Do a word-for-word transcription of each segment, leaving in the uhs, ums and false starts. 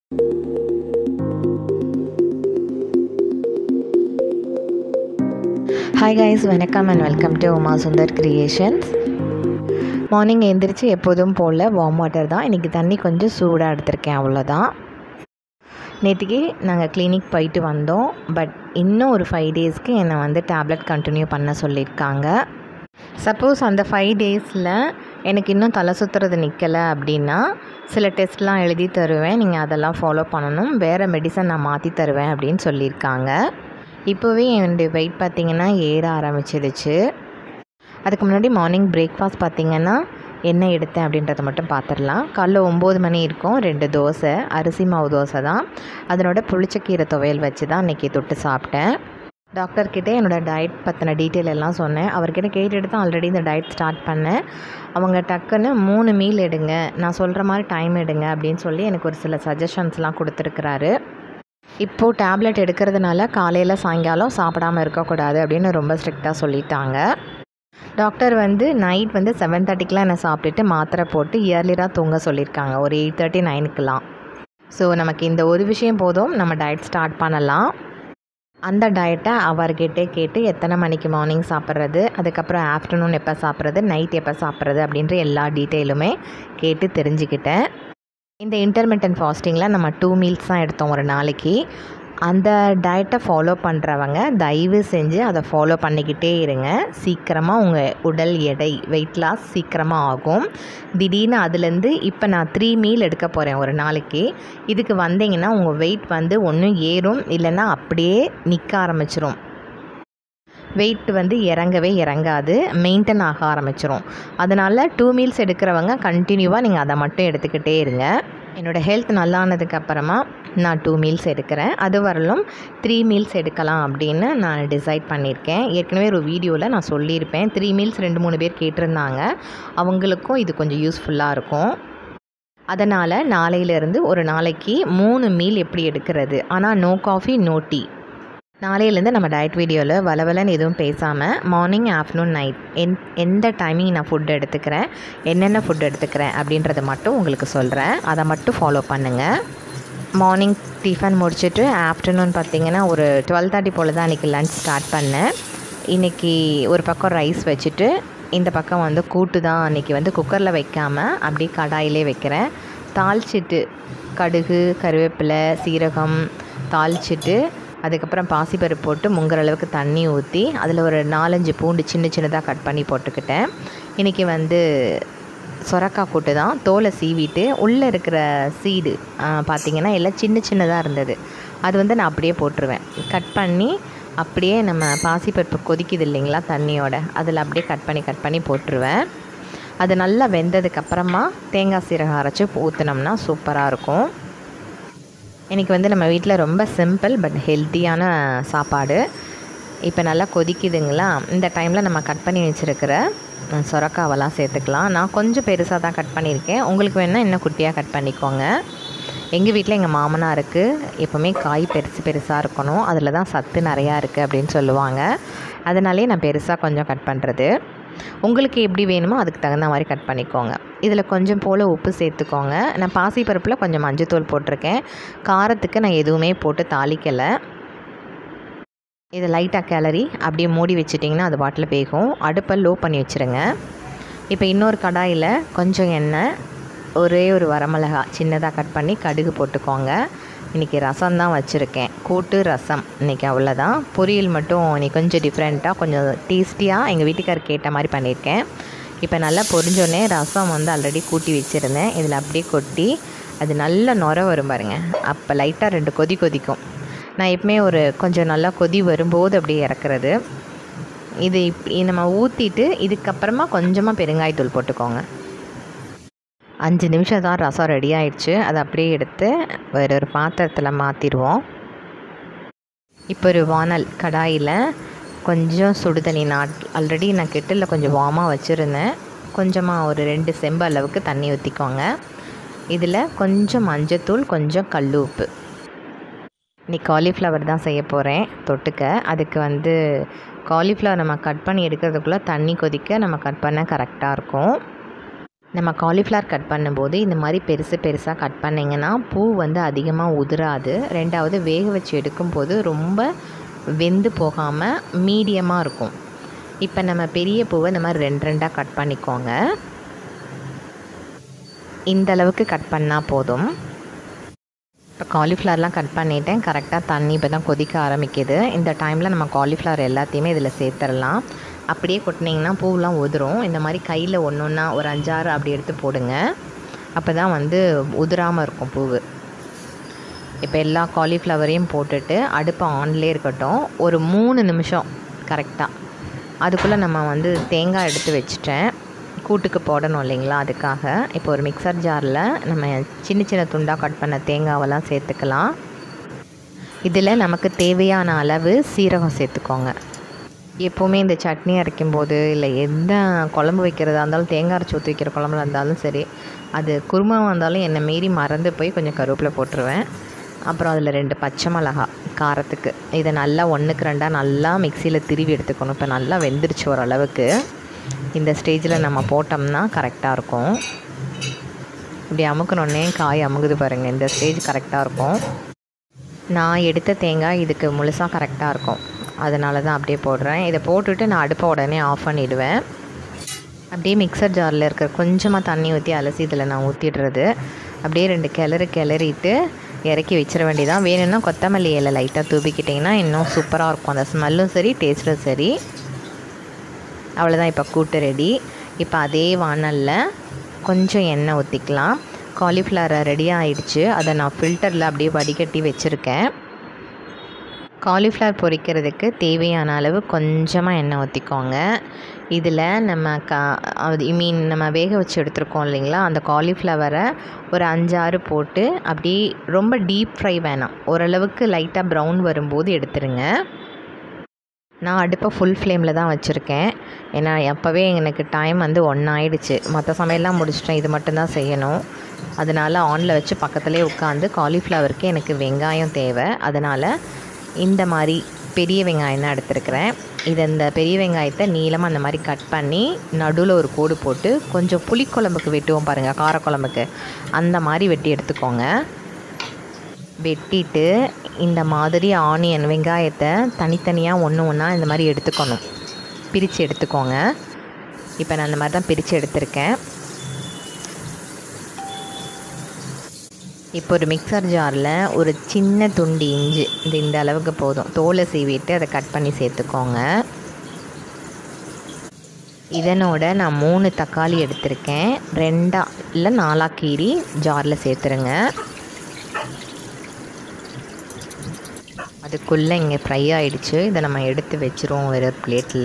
Hi guys, welcome and welcome to umasundar creations. Morning எழுந்திரிச்சு எப்போதும் போல் warm water தான். இன்றைக்கி தண்ணி கொஞ்சம் சூடாக எடுத்திருக்கேன், அவ்வளோதான். நேற்றுக்கு நாங்கள் கிளினிக் போயிட்டு வந்தோம். பட் இன்னும் ஒரு ஃபைவ் டேஸ்க்கு என்னை வந்து டேப்லெட் கண்டினியூ பண்ண சொல்லியிருக்காங்க. சப்போஸ் அந்த ஃபைவ் டேஸில் எனக்கு இன்னும் தலை சுற்றுறது நிற்கலை அப்படின்னா சில டெஸ்ட்லாம் எழுதி தருவேன், நீங்கள் அதெல்லாம் ஃபாலோ பண்ணணும், வேறு மெடிசன் நான் மாற்றி தருவேன் அப்படின்னு சொல்லியிருக்காங்க. இப்போவே என்னுடைய வெயிட் பார்த்திங்கன்னா ஏற ஆரம்பிச்சிடுச்சு. அதுக்கு முன்னாடி மார்னிங் பிரேக்ஃபாஸ்ட் பார்த்திங்கன்னா என்ன எடுத்தேன் அப்படின்றத மட்டும் பார்த்துடலாம். காலைல ஒம்பது மணி இருக்கும், ரெண்டு தோசை, அரிசி மாவு தோசை தான். அதனோட புளிச்சக்கீரை துவையல் வச்சு தான் இன்றைக்கி தொட்டு சாப்பிட்டேன். டாக்டர்கிட்ட என்னோடய டயட் பற்றின டீட்டெயில் எல்லாம் சொன்னேன். அவர்கிட்ட கேட்டுட்டு தான் ஆல்ரெடி இந்த டயட் ஸ்டார்ட் பண்ணேன். அவங்க டக்குன்னு மூணு மீல் எடுங்க, நான் சொல்கிற மாதிரி டைம் எடுங்க அப்படின்னு சொல்லி எனக்கு ஒரு சில சஜஷன்ஸ்லாம் கொடுத்துருக்குறாரு. இப்போது டேப்லெட் எடுக்கிறதுனால காலையில் சாயங்காலம் சாப்பிடாமல் இருக்கக்கூடாது அப்படின்னு ரொம்ப ஸ்ட்ரிக்டாக சொல்லிட்டாங்க. டாக்டர் வந்து நைட் வந்து செவன் தேர்ட்டிக்கெலாம் என்னை சாப்பிட்டுட்டு மாத்திரை போட்டு இயர்லியராக தூங்க சொல்லியிருக்காங்க, ஒரு எயிட் தேர்ட்டி நைனுக்கெலாம். ஸோ நமக்கு இந்த ஒரு விஷயம் போதும், நம்ம டயட் ஸ்டார்ட் பண்ணலாம். அந்த டயட்டை அவர்கிட்டே கேட்டு எத்தனை மணிக்கு மார்னிங் சாப்பிட்றது, அதுக்கப்புறம் ஆஃப்டர்நூன் எப்போ சாப்பிட்றது, நைட் எப்போ சாப்பிட்றது அப்படின்ற எல்லா டீட்டெயிலுமே கேட்டு தெரிஞ்சுக்கிட்டேன். இந்த இன்டர்மிட்டன்ட் ஃபாஸ்டிங்கில் நம்ம டூ மீல்ஸ் தான் எடுத்தோம் ஒரு நாளைக்கு. அந்த டயட்டை ஃபாலோ பண்ணுறவங்க தயவு செஞ்சு அதை ஃபாலோ பண்ணிக்கிட்டே இருங்க. சீக்கிரமாக உங்கள் உடல் எடை வெயிட் லாஸ் சீக்கிரமாக ஆகும். திடீர்னு அதுலேருந்து இப்போ நான் த்ரீ மீல் எடுக்க போகிறேன் ஒரு நாளைக்கு, இதுக்கு வந்தீங்கன்னா உங்கள் வெயிட் வந்து ஒன்றும் ஏறும், இல்லைன்னா அப்படியே நிற்க ஆரம்பிச்சிரும். வெயிட் வந்து இறங்கவே இறங்காது, மெயின்டைன் ஆக ஆரம்பிச்சிரும். அதனால் டூ மீல்ஸ் எடுக்கிறவங்க கண்டினியூவாக நீங்கள் அதை மட்டும் எடுத்துக்கிட்டே இருங்க. என்னோடய ஹெல்த் நல்லானதுக்கப்புறமா நான் டூ மீல்ஸ் எடுக்கிறேன். அது வரலும் த்ரீ மீல்ஸ் எடுக்கலாம் அப்படின்னு நான் டிசைட் பண்ணியிருக்கேன். ஏற்கனவே ஒரு வீடியோவில் நான் சொல்லியிருப்பேன். த்ரீ மீல்ஸ் ரெண்டு மூணு பேர் கேட்டிருந்தாங்க, அவங்களுக்கும் இது கொஞ்சம் யூஸ்ஃபுல்லாக இருக்கும். அதனால் நாளையிலேருந்து ஒரு நாளைக்கு மூணு மீல் எப்படி எடுக்கிறது, ஆனால் நோ காஃபி நோ டீ. நாளையிலேருந்து நம்ம டயட் வீடியோவில் வளவலன்னு எதுவும் பேசாமல் மார்னிங் ஆஃப்டர்நூன் நைட் எந் எந்த டைமிங் நான் ஃபுட் எடுத்துக்கிறேன், என்னென்ன ஃபுட் எடுத்துக்கிறேன் அப்படின்றத மட்டும் உங்களுக்கு சொல்கிறேன். அதை மட்டும் ஃபாலோ பண்ணுங்கள். மார்னிங் டிஃபன் முடிச்சுட்டு ஆஃப்டர்நூன் பார்த்திங்கன்னா ஒரு டுவெல் தேர்ட்டி போல் தான் இன்றைக்கி லன்ச் ஸ்டார்ட் பண்ணேன். இன்றைக்கி ஒரு பக்கம் ரைஸ் வச்சுட்டு இந்த பக்கம் வந்து கூட்டு தான் இன்றைக்கி வந்து குக்கரில் வைக்காமல் அப்படியே கடாயிலே வைக்கிறேன். தாளிச்சிட்டு கடுகு கருவேப்பிலை சீரகம் தாளிச்சிட்டு அதுக்கப்புறம் பாசிப்பருப்பு போட்டு முங்குற அளவுக்கு தண்ணி ஊற்றி அதில் ஒரு நாலஞ்சு பூண்டு சின்ன சின்னதாக கட் பண்ணி போட்டுக்கிட்டேன். இன்றைக்கி வந்து சொரக்காய் கூட்டு தான். தோலை சீவிட்டு உள்ளே இருக்கிற சீடு பார்த்திங்கன்னா எல்லாம் சின்ன சின்னதாக இருந்தது, அது வந்து நான் அப்படியே போட்டுருவேன். கட் பண்ணி அப்படியே நம்ம பாசிப்பருப்பு கொதிக்குது இல்லைங்களா தண்ணியோட, அதில் அப்படியே கட் பண்ணி கட் பண்ணி போட்டுருவேன். அது நல்லா வெந்ததுக்கப்புறமா தேங்காய் சீரகம் அரைச்சி ஊற்றினோம்னா சூப்பராக இருக்கும். இன்றைக்கி வந்து நம்ம வீட்டில் ரொம்ப சிம்பிள் பட் ஹெல்த்தியான சாப்பாடு. இப்போ நல்லா கொதிக்குதுங்களா, இந்த டைமில் நம்ம கட் பண்ணி வச்சுருக்கிற சொரக்காவெல்லாம் சேர்த்துக்கலாம். நான் கொஞ்சம் பெருசாக தான் கட் பண்ணியிருக்கேன், உங்களுக்கு வேணால் இன்னும் குட்டியாக கட் பண்ணிக்கோங்க. எங்கள் வீட்டில் எங்கள் மாமனாருக்கு எப்போவுமே காய் பெருசு பெருசாக இருக்கணும், அதில் தான் சத்து நிறையா இருக்குது அப்படின்னு சொல்லுவாங்க. அதனாலே நான் பெருசாக கொஞ்சம் கட் பண்ணுறது. உங்களுக்கு எப்படி வேணுமோ அதுக்கு தகுந்த மாதிரி கட் பண்ணிக்கோங்க. இதில் கொஞ்சம் போல் உப்பு சேர்த்துக்கோங்க. நான் பாசிப்பருப்பில் கொஞ்சம் மஞ்சத்தூள் போட்டிருக்கேன். காரத்துக்கு நான் எதுவுமே போட்டு தாளிக்கலை. இதை லைட்டாக கிளறி அப்படியே மூடி வச்சிட்டிங்கன்னா அது பாட்டில் வேகும். அடுப்பை லோ பண்ணி வச்சுருங்க. இப்போ இன்னொரு கடாயில் கொஞ்சம் எண்ணெய், ஒரே ஒரு வரமிளகா சின்னதாக கட் பண்ணி கடுகு போட்டுக்கோங்க. இன்றைக்கி ரசம் தான் வச்சுருக்கேன், கூட்டு ரசம் இன்றைக்கி, அவ்வளோதான். பொரியல் மட்டும் இன்றைக்கி கொஞ்சம் டிஃப்ரெண்ட்டாக கொஞ்சம் டேஸ்டியாக எங்கள் வீட்டுக்காரருக்கு கேட்ட மாதிரி பண்ணியிருக்கேன். இப்போ நல்லா பொரிஞ்சோடனே ரசம் வந்து ஆல்ரெடி கூட்டி வச்சுருந்தேன், இதில் அப்படியே கொட்டி அது நல்லா நுர வரும் பாருங்கள். அப்போ லைட்டாக ரெண்டு கொதி கொதிக்கும். நான் எப்பவுமே ஒரு கொஞ்சம் நல்லா கொதி வரும்போது அப்படியே இறக்குறது. இது இப்படி நம்ம ஊற்றிட்டு இதுக்கப்புறமா கொஞ்சமாக பெருங்காயத்தூள் போட்டுக்கோங்க. அஞ்சு நிமிஷம் தான் ரசம் ரெடி ஆயிடுச்சு. அதை அப்படியே எடுத்து வேறு ஒரு பாத்திரத்தில் மாற்றிடுவோம். இப்போ ஒரு வானல் கடாயில் கொஞ்சம் சுடு தண்ணி, நான் ஆல்ரெடி நான் கெட்டில் கொஞ்சம் வார்மாக வச்சுருந்தேன், கொஞ்சமாக ஒரு ரெண்டு செம்பு அளவுக்கு தண்ணி ஊற்றிக்கோங்க. இதில் கொஞ்சம் மஞ்சத்தூள், கொஞ்சம் கல் உப்பு. இன்றைக்கி காலிஃப்ளவர் தான் செய்ய போகிறேன் தொட்டுக்க. அதுக்கு வந்து காலிஃப்ளவர் நம்ம கட் பண்ணி எடுக்கிறதுக்குள்ளே தண்ணி கொதிக்க நம்ம கட் பண்ண கரெக்டாக இருக்கும். நம்ம காலிஃப்ளவர் கட் பண்ணும்போது இந்த மாதிரி பெருசு பெருசாக கட் பண்ணிங்கன்னா பூ வந்து அதிகமாக உதிராது. ரெண்டாவது வேக வச்சு எடுக்கும்போது ரொம்ப வெந்து போகாமல் மீடியமாக இருக்கும். இப்போ நம்ம பெரிய பூவை இந்த மாதிரி ரெண்டு ரெண்டாக கட் பண்ணிக்கோங்க. இந்த அளவுக்கு கட் பண்ணால் போதும். இப்போ காலிஃப்ளவர்லாம் கட் பண்ணிவிட்டேன். கரெக்டாக தண்ணி இப்போ தான் கொதிக்க ஆரம்பிக்குது. இந்த டைமில் நம்ம காலிஃப்ளவர் எல்லாத்தையுமே இதில் சேர்த்துடலாம். அப்படியே கொட்டினீங்கன்னா பூவெலாம் உதிரும். இந்த மாதிரி கையில் ஒன்று ஒன்றா ஒரு அஞ்சாறு அப்படி எடுத்து போடுங்க. அப்போ தான் வந்து உதிராமல் இருக்கும் பூவு. இப்போ எல்லா காலிஃப்ளவரையும் போட்டுட்டு அடுப்பு ஆன்லேயே இருக்கட்டும். ஒரு மூணு நிமிஷம் கரெக்டாக. அதுக்குள்ளே நம்ம வந்து தேங்காய் எடுத்து வச்சுட்டேன். கூட்டுக்கு போடணும் இல்லைங்களா, அதுக்காக. இப்போ ஒரு மிக்சர் ஜாரில் நம்ம சின்ன சின்ன துண்டாக கட் பண்ண தேங்காவெல்லாம் சேர்த்துக்கலாம். இதில் நமக்கு தேவையான அளவு சீரகம் சேர்த்துக்கோங்க. எப்போவுமே இந்த சட்னி அரைக்கும்போது இல்லை எந்த குழம்பு வைக்கிறதா இருந்தாலும், தேங்காய் அரைச்சி ஊற்றி வைக்கிற குழம்புல இருந்தாலும் சரி, அது குருமாவாக இருந்தாலும் என்னை மீறி மறந்து போய் கொஞ்சம் கருவேப்பிலை போட்டுருவேன். அப்புறம் அதில் ரெண்டு பச்சை மிளகா காரத்துக்கு. இதை நல்லா ஒன்றுக்கு ரெண்டாக நல்லா மிக்சியில் திருவி எடுத்துக்கணும். இப்போ நல்லா வெந்துருச்சு ஓரளவுக்கு. இந்த ஸ்டேஜில் நம்ம போட்டோம்னா கரெக்டாக இருக்கும். இப்படி அமுக்கணுன்னே காய் அமுகுது பாருங்கள். இந்த ஸ்டேஜ் கரெக்டாக இருக்கும். நான் எடுத்த தேங்காய் இதுக்கு முழுசாக கரெக்டாக இருக்கும். அதனால தான் அப்படியே போடுறேன். இதை போட்டுவிட்டு நான் அடுப்பை உடனே ஆஃப் பண்ணிவிடுவேன். அப்படியே மிக்சர் ஜாரில் இருக்கிற கொஞ்சமாக தண்ணி ஊற்றி அலசி இதில் நான் ஊற்றிடுறது. அப்படியே ரெண்டு கிளறு கிளறிட்டு இறக்கி வச்சிட வேண்டியதான். வேணும்னா கொத்தமல்லி இலை லைட்டாக தூவிக்கிட்டிங்கன்னா இன்னும் சூப்பராக இருக்கும். அந்த ஸ்மெல்லும் சரி, டேஸ்ட்டும் சரி. அவ்வளோதான். இப்போ கூட்டு ரெடி. இப்போ அதே வானலில் கொஞ்சம் எண்ணெய் ஊற்றிக்கலாம். காலிஃப்ளவர் ரெடியாக ஆகிடுச்சு. அதை நான் ஃபில்டரில் அப்படியே வடிகட்டி வச்சுருக்கேன். காலிஃப்ளவர் பொரிக்கிறதுக்கு தேவையான அளவு கொஞ்சமாக எண்ணெய் ஊற்றிக்கோங்க. இதில் நம்ம க ஐ மீன் நம்ம வேக வச்சு எடுத்துருக்கோம் இல்லைங்களா, அந்த காலிஃப்ளவரை ஒரு அஞ்சாறு போட்டு அப்படி ரொம்ப டீப் ஃப்ரை வேணாம், ஓரளவுக்கு லைட்டாக ப்ரௌன் வரும்போது எடுத்துருங்க. நான் அடுப்பை ஃபுல் ஃப்ளேமில் தான் வச்சுருக்கேன். ஏன்னா அப்போவே எனக்கு டைம் வந்து ஒன்று ஆயிடுச்சு. மற்ற சமையல்லாம் முடிச்சிட்டேன். இது மட்டும்தான் செய்யணும். அதனால் ஆனில் வச்சு பக்கத்துலேயே உட்காந்து காலிஃப்ளவருக்கு எனக்கு வெங்காயம் தேவை. அதனால் இந்த மாதிரி பெரிய வெங்காயம் தான் எடுத்துருக்கிறேன். இது இந்த பெரிய வெங்காயத்தை நீளமாக அந்த மாதிரி கட் பண்ணி நடுவில் ஒரு கோடு போட்டு கொஞ்சம் புளிக்குழம்புக்கு வெட்டுவோம் பாருங்கள், காரக்குழம்புக்கு, அந்த மாதிரி வெட்டி எடுத்துக்கோங்க. வெட்டிட்டு இந்த மாதிரி ஆனியன் வெங்காயத்தை தனித்தனியாக ஒன்று ஒன்றா இந்த மாதிரி எடுத்துக்கணும், பிரித்து எடுத்துக்கோங்க. இப்போ நான் இந்த மாதிரி தான் பிரித்து எடுத்திருக்கேன். இப்போ ஒரு மிக்சர் ஜாரில் ஒரு சின்ன துண்டு இஞ்சி, இது இந்த அளவுக்கு போதும், தோலை சீவிட்டு அதை கட் பண்ணி சேர்த்துக்கோங்க. இதனோட நான் மூணு தக்காளி எடுத்திருக்கேன். ரெண்டா இல்லை நாலாக கீரி ஜாரில் சேர்த்துருங்க. அதுக்குள்ளே இங்கே ஃப்ரை ஆகிடுச்சு. இதை நம்ம எடுத்து வச்சுருவோம் வேறு பிளேட்டில்.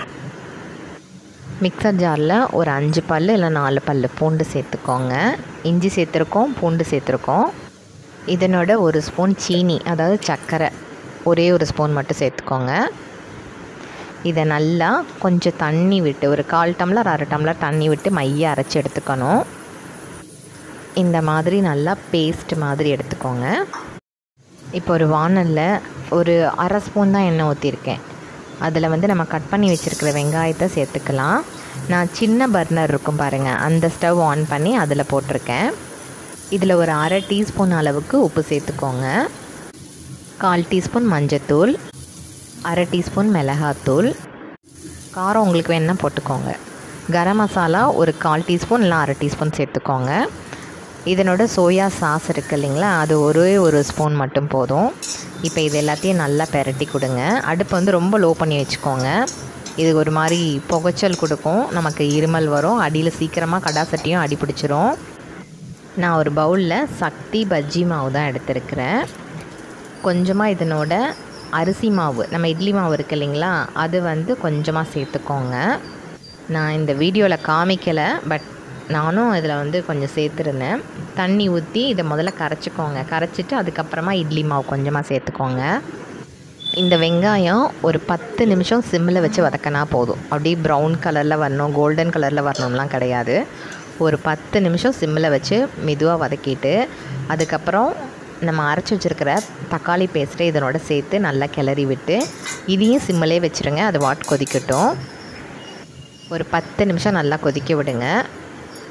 மிக்சர் ஜாரில் ஒரு அஞ்சு பல் இல்லை நாலு பல் பூண்டு சேர்த்துக்கோங்க. இஞ்சி சேர்த்துருக்கோம், பூண்டு சேர்த்துருக்கோம். இதனோட ஒரு ஸ்பூன் சீனி, அதாவது சர்க்கரை, ஒரே ஒரு ஸ்பூன் மட்டும் சேர்த்துக்கோங்க. இதை நல்லா கொஞ்சம் தண்ணி விட்டு, ஒரு கால் டம்ளர் அரை டம்ளர் தண்ணி விட்டு மைய அரைச்சி எடுத்துக்கணும். இந்த மாதிரி நல்லா பேஸ்ட் மாதிரி எடுத்துக்கோங்க. இப்போ ஒரு வானலில் ஒரு அரை ஸ்பூன் தான் எண்ணெய் ஊற்றிருக்கேன். அதில் வந்து நம்ம கட் பண்ணி வச்சுருக்கிற வெங்காயத்தை சேர்த்துக்கலாம். நான் சின்ன பர்னர் இருக்கும் பாருங்கள், அந்த ஸ்டவ் ஆன் பண்ணி அதில் போட்டிருக்கேன். இதில் ஒரு அரை டீஸ்பூன் அளவுக்கு உப்பு சேர்த்துக்கோங்க. கால் டீஸ்பூன் மஞ்சத்தூள், அரை டீஸ்பூன் மிளகாத்தூள், காரம் உங்களுக்கு வேணுன்னா போட்டுக்கோங்க. கரம் மசாலா ஒரு கால் டீஸ்பூன் இல்லை அரை டீஸ்பூன் சேர்த்துக்கோங்க. இதனோட சோயா சாஸ் இருக்குது இல்லைங்களா, அது ஒரே ஒரு ஸ்பூன் மட்டும் போதும். இப்போ இது எல்லாத்தையும் நல்லா பெரட்டி கொடுங்க. அடுப்பு வந்து ரொம்ப லோ பண்ணி வச்சுக்கோங்க. இது ஒரு மாதிரி புகைச்சல் கொடுக்கும், நமக்கு இருமல் வரும், அடியில் சீக்கிரமாக கடாசட்டியும் அடி பிடிச்சிரும். நான் ஒரு பவுலில் சக்தி பஜ்ஜி மாவு தான் எடுத்துருக்கிறேன். கொஞ்சமாக இதனோட அரிசி மாவு, நம்ம இட்லி மாவு இருக்குது இல்லைங்களா, அது வந்து கொஞ்சமாக சேர்த்துக்கோங்க. நான் இந்த வீடியோவில் காமிக்கலை, பட் நானும் இதில் வந்து கொஞ்சம் சேர்த்துருந்தேன். தண்ணி ஊற்றி இதை முதல்ல கரைச்சிக்கோங்க. கரைச்சிட்டு அதுக்கப்புறமா இட்லி மாவு கொஞ்சமாக சேர்த்துக்கோங்க. இந்த வெங்காயம் ஒரு பத்து நிமிஷம் சிம்மில் வச்சு வதக்கினா போதும். அப்படியே ப்ரௌன் கலரில் வரணும், கோல்டன் கலரில் வரணும்லாம் கிடையாது. ஒரு பத்து நிமிஷம் சிம்மில் வச்சு மெதுவாக வதக்கிட்டு அதுக்கப்புறம் நம்ம அரைச்சி வச்சுருக்கிற தக்காளி பேஸ்ட்டை இதனோட சேர்த்து நல்லா கிளறி விட்டு இதையும் சிம்மிலே வச்சுருங்க. அது வாட் கொதிக்கட்டும். ஒரு பத்து நிமிஷம் நல்லா கொதிக்க விடுங்க.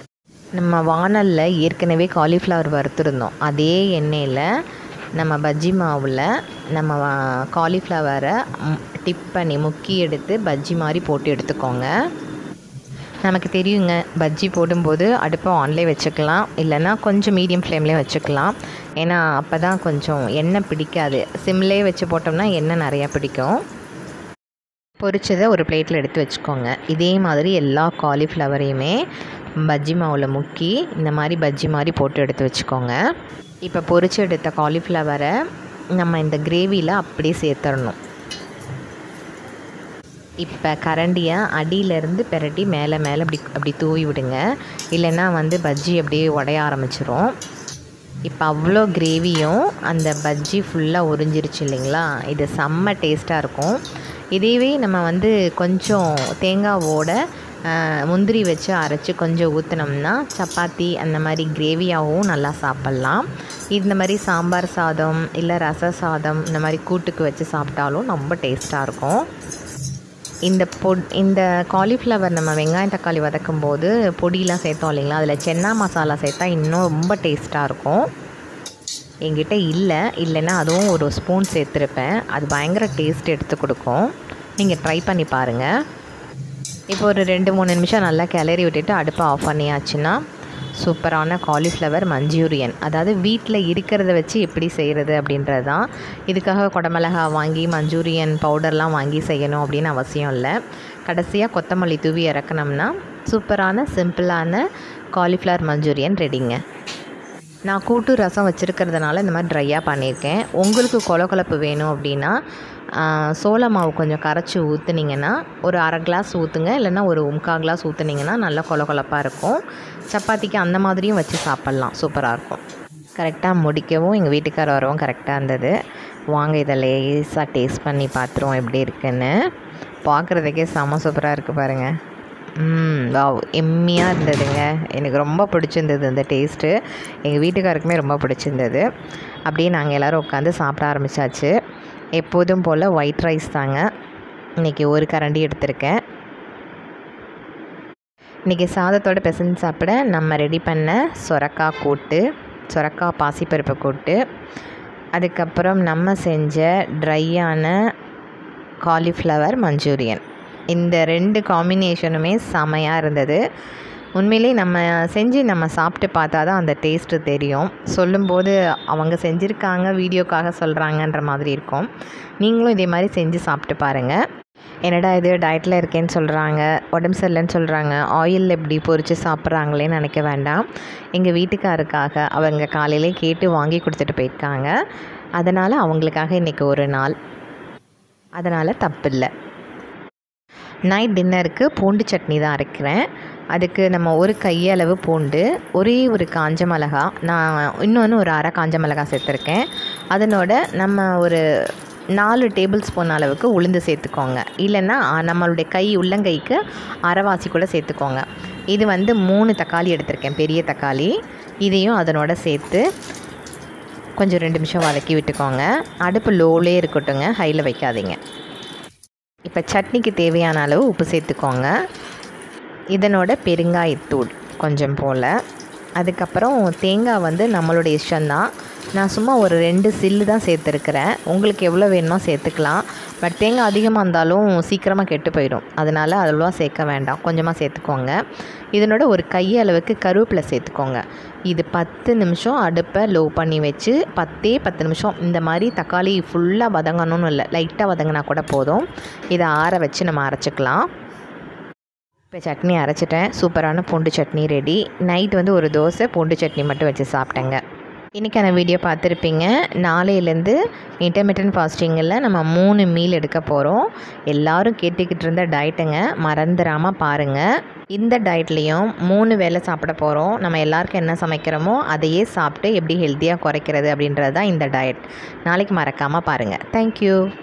நம்ம வானலில் ஏற்கனவே காலிஃப்ளவர் வறுத்துருந்தோம். அதே எண்ணெயில் நம்ம பஜ்ஜி மாவில் நம்ம காலிஃப்ளவரை டிப் பண்ணி முக்கி எடுத்து பஜ்ஜி மாதிரி போட்டு எடுத்துக்கோங்க. நமக்கு தெரியுங்க, பஜ்ஜி போடும்போது அடுப்பை ஆன்லேயே வச்சுக்கலாம், இல்லைன்னா கொஞ்சம் மீடியம் ஃப்ளேம்லேயே வச்சுக்கலாம். ஏன்னா அப்போ தான் கொஞ்சம் எண்ணெய் பிடிக்காது. சிம்லேயே வச்சு போட்டோம்னா எண்ணெய் நிறையா பிடிக்கும். பொரிச்சதை ஒரு பிளேட்டில் எடுத்து வச்சுக்கோங்க. இதே மாதிரி எல்லா காலிஃப்ளவரையுமே பஜ்ஜி மாவில் முக்கி இந்த மாதிரி பஜ்ஜி மாதிரி போட்டு எடுத்து வச்சுக்கோங்க. இப்போ பொரிச்சு எடுத்த காலிஃப்ளவரை நம்ம இந்த கிரேவியில் அப்படியே சேர்த்துடணும். இப்போ கரண்டியை அடியிலேருந்து பிரட்டி மேலே மேலே அப்படி அப்படி தூவி விடுங்க, இல்லைன்னா வந்து பஜ்ஜி அப்படியே உடைய ஆரம்பிச்சிரும். இப்போ அவ்வளோ கிரேவியும் அந்த பஜ்ஜி ஃபுல்லாக உறிஞ்சிருச்சு இல்லைங்களா? இது செம்ம டேஸ்ட்டாக இருக்கும். இதேவே நம்ம வந்து கொஞ்சம் தேங்காவோட முந்திரி வச்சு அரைச்சி கொஞ்சம் ஊற்றினோம்னா சப்பாத்தி அந்த மாதிரி கிரேவியாகவும் நல்லா சாப்பிட்லாம். இந்த மாதிரி சாம்பார் சாதம் இல்லை ரச சாதம் இந்த மாதிரி கூட்டுக்கு வச்சு சாப்பிட்டாலும் ரொம்ப டேஸ்ட்டாக இருக்கும். இந்த பொ இந்த காலிஃப்ளவர் நம்ம வெங்காயம் தக்காளி வதக்கும் போது பொடியெலாம் சேர்த்தோம் இல்லைங்களா? அதில் சென்னா மசாலா சேர்த்தா இன்னும் ரொம்ப டேஸ்ட்டாக இருக்கும். என்கிட்ட இல்லை இல்லைன்னா அதுவும் ஒரு ஸ்பூன் சேர்த்துருப்பேன். அது பயங்கர டேஸ்ட் எடுத்து கொடுக்கும். நீங்கள் ட்ரை பண்ணி பாருங்கள். இப்போ ஒரு ரெண்டு மூணு நிமிஷம் நல்லா கிளறி விட்டுட்டு அடுப்பை ஆஃப் பண்ணியாச்சுன்னா சூப்பரான காலிஃப்ளவர் மஞ்சூரியன், அதாவது வீட்டில் இருக்கிறத வச்சு எப்படி செய்கிறது அப்படின்றது தான். இதுக்காக குடமிளகா வாங்கி மஞ்சூரியன் பவுடர்லாம் வாங்கி செய்யணும் அப்படின்னு அவசியம் இல்லை. கடைசியாக கொத்தமல்லி தூவி இறக்கணும்னா சூப்பரான சிம்பிளான காலிஃப்ளவர் மஞ்சூரியன் ரெடிங்க. நான் கூட்டு ரசம் வச்சுருக்கிறதுனால இந்த மாதிரி ட்ரையாக பண்ணியிருக்கேன். உங்களுக்கு கொல கொலப்பு வேணும் அப்படின்னா சோள மாவு கொஞ்சம் கரைச்சி ஊற்றுனீங்கன்னா ஒரு அரை கிளாஸ் ஊற்றுங்க, இல்லைன்னா ஒரு முக்கால் கிளாஸ் ஊற்றுனீங்கன்னா நல்லா கொல கொலப்பாக இருக்கும். சப்பாத்திக்கு அந்த மாதிரியும் வச்சு சாப்பிட்லாம், சூப்பராக இருக்கும். கரெக்டாக முடிக்கவும் எங்கள் வீட்டுக்கார வரவும் கரெக்டாக இருந்தது. வாங்க இதை லேஸாக டேஸ்ட் பண்ணி பார்த்துருவோம் எப்படி இருக்குன்னு. பார்க்குறதுக்கே செம சூப்பராக இருக்குது பாருங்கள். ம் வாவ், எம்மியாக இருந்ததுங்க. எனக்கு ரொம்ப பிடிச்சிருந்தது இந்த டேஸ்ட்டு. எங்கள் வீட்டுக்காருக்குமே ரொம்ப பிடிச்சிருந்தது. அப்படியே நாங்கள் எல்லோரும் உட்காந்து சாப்பிட ஆரம்பித்தாச்சு. எப்போதும் போல் ஒயிட் ரைஸ் தாங்க. இன்றைக்கி ஒரு கரண்டி எடுத்திருக்கேன். இன்றைக்கி சாதத்தோடு பிசைஞ்சு சாப்பிட நம்ம ரெடி பண்ண சொரக்காய் கூட்டு, சொரக்காய் பாசிப்பருப்பு கூட்டு, அதுக்கப்புறம் நம்ம செஞ்ச ட்ரையான காலிஃப்ளவர் மஞ்சூரியன். இந்த ரெண்டு காம்பினேஷனுமே செமையாக இருந்தது. உண்மையிலே நம்ம செஞ்சு நம்ம சாப்பிட்டு பார்த்தா தான் அந்த டேஸ்ட்டு தெரியும். சொல்லும்போது அவங்க செஞ்சுருக்காங்க வீடியோக்காக சொல்கிறாங்கன்ற மாதிரி இருக்கும். நீங்களும் இதே மாதிரி செஞ்சு சாப்பிட்டு பாருங்கள். என்னடா இது டயட்டில் இருக்கேன்னு சொல்கிறாங்க, உடம்பு சரியில்லைன்னு சொல்கிறாங்க, ஆயில் எப்படி பொரித்து சாப்பிட்றாங்களேன்னு நினைக்க வேண்டாம். எங்கள் வீட்டுக்காருக்காக அவங்க காலையிலே கேட்டு வாங்கி கொடுத்துட்டு போயிருக்காங்க. அதனால் அவங்களுக்காக இன்றைக்கி ஒரு நாள், அதனால் தப்பில்லை. நைட் டின்னருக்கு பூண்டு சட்னி தான் அரைக்கிறேன். அதுக்கு நம்ம ஒரு கையளவு பூண்டு, ஒரே ஒரு காஞ்ச மிளகா, நான் இன்னொன்று ஒரு அரை காஞ்ச மிளகா சேர்த்துருக்கேன். அதனோட நம்ம ஒரு நாலு டேபிள் ஸ்பூன் அளவுக்கு உளுந்து சேர்த்துக்கோங்க, இல்லைன்னா நம்மளுடைய கை உள்ளங்கைக்கு அரைவாசி கூட சேர்த்துக்கோங்க. இது வந்து மூணு தக்காளி எடுத்திருக்கேன், பெரிய தக்காளி. இதையும் அதனோட சேர்த்து கொஞ்சம் ரெண்டு நிமிஷம் வதக்கி விட்டுக்கோங்க. அடுப்பு லோவிலே இருக்கட்டுங்க, ஹையில் வைக்காதீங்க. இப்போ சட்னிக்கு தேவையான அளவு உப்பு சேர்த்துக்கோங்க. இதனோட பெருங்காயத்தூள் கொஞ்சம் போல். அதுக்கப்புறம் தேங்காய் வந்து நம்மளுடைய இஷ்டம்தான். நான் சும்மா ஒரு ரெண்டு சில்லு தான் சேர்த்துருக்கிறேன். உங்களுக்கு எவ்வளோ வேணுமோ சேர்த்துக்கலாம். பட் தேங்காய் அதிகமாக இருந்தாலும் சீக்கிரமாக கெட்டு போயிடும், அதனால் அவ்வளோவா சேர்க்க வேண்டாம், கொஞ்சமாக சேர்த்துக்கோங்க. இதனோட ஒரு கையளவுக்கு கருவேப்பிலை சேர்த்துக்கோங்க. இது பத்து நிமிஷம் அடுப்பை லோ பண்ணி வச்சு பத்தே பத்து நிமிஷம் இந்த மாதிரி தக்காளி ஃபுல்லாக வதங்கணும்னு இல்லை, லைட்டாக வதங்கினா கூட போதும். இதை ஆற வச்சு நம்ம அரைச்சிக்கலாம். இப்போ சட்னி அரைச்சிட்டேன். சூப்பரான பூண்டு சட்னி ரெடி. நைட் வந்து ஒரு தோசை பூண்டு சட்னி மட்டும் வச்சு சாப்பிட்டேங்க. இன்றைக்கான வீடியோ பார்த்துருப்பீங்க. நாளையிலேருந்து இன்டர்மிட்டன்ட் ஃபாஸ்டிங்கில் நம்ம மூணு மீல் எடுக்க போகிறோம். எல்லோரும் கேட்டுக்கிட்டு இருந்த டயட்டுங்க, மறந்துடாமல் பாருங்கள். இந்த டயட்லேயும் மூணு வேளை சாப்பிட போகிறோம். நம்ம எல்லாருக்கும் என்ன சமைக்கிறோமோ அதையே சாப்பிட்டு எப்படி ஹெல்த்தியாக குறைக்கிறது அப்படின்றது தான் இந்த டயட். நாளைக்கு மறக்காமல் பாருங்கள். தேங்க்யூ.